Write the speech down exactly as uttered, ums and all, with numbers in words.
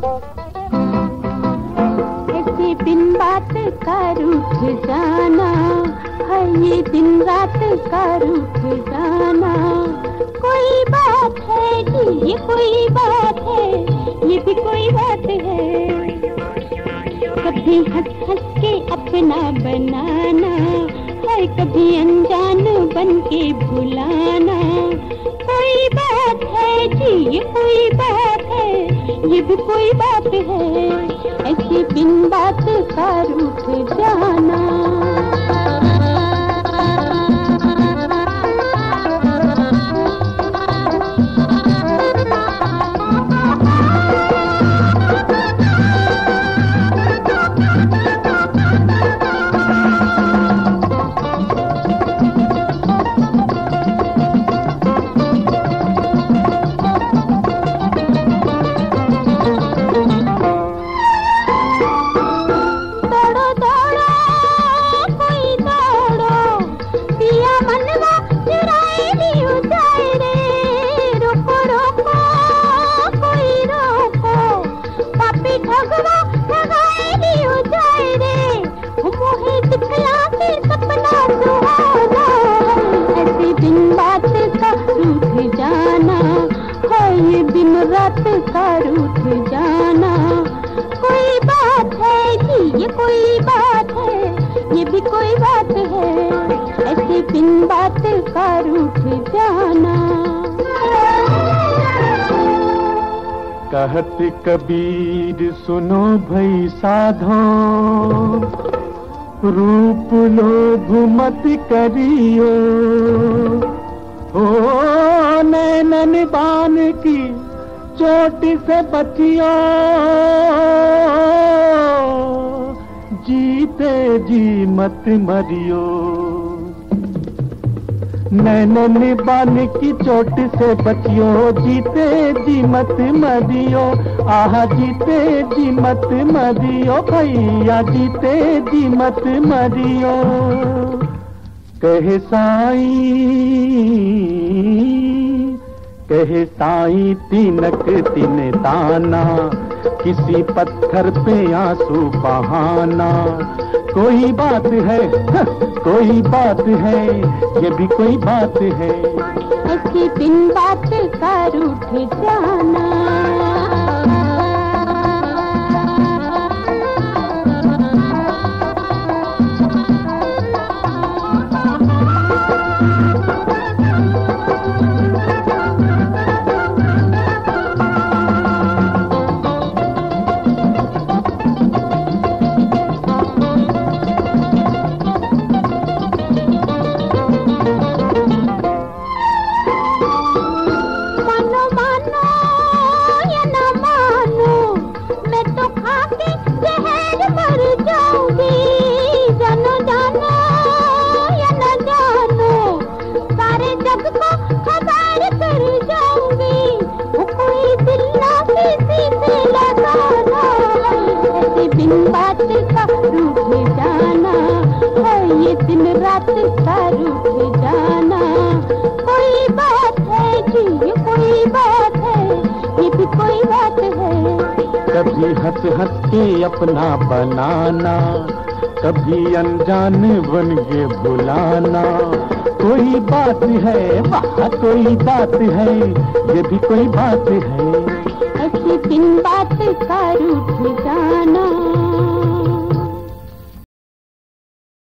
ऐसे बिन बात का रूठ जाना है, ये दिन रात का रूठ जाना। कोई बात है जी, ये कोई बात है, ये भी कोई बात है। कभी हंस हंस के अपना बनाना है, कभी अनजान बन के भुलाना। कोई बात है जी, ये कोई बात है, ये भी कोई बात है। ऐसे बिन बात का रूठ जाना। रात का रूठ जाना। कोई बात है जी, ये कोई बात है, ये भी कोई बात है। ऐसे बिन बात का रूठ जाना। कहत कबीर सुनो भई साधो, रूप लोभ मत करियो। ओ नैनन बान की चोट से बचियो, जीते जी मत मरियो। नैनन बान की चोट से बचियो, जीते जी मत मरियो। आह जीते जी मत मरियो भैया, जीते जी मत मरियो। कहे साईं, कहे साईं तिनक तिन ताना, किसी पत्थर पे आंसू बहाना। कोई बात है, कोई बात है, ये भी कोई बात है। ऐसी बिन बात का रूठ जाना। बिन बात का रूठ जाना है, ये दिन रात का रूठ जाना। कोई बात है जी, ये कोई बात है, ये भी कोई बात है। कभी हंस हंस के अपना बनाना, कभी अनजान बन के भुलाना। कोई बात है, वाह कोई बात है, ये भी कोई बात है। ऐसी बिन बात का रूठ जाना।